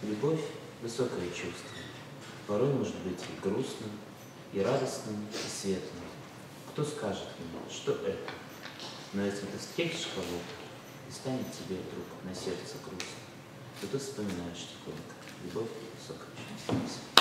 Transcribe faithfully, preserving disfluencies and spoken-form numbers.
Любовь — высокое чувство. Порой может быть и грустным, и радостным, и светлым. Кто скажет мне, что это? Но если ты встретишь кого-то, и станет тебе вдруг на сердце грустно, то ты вспоминаешь тихонько. Любовь — высокое чувство.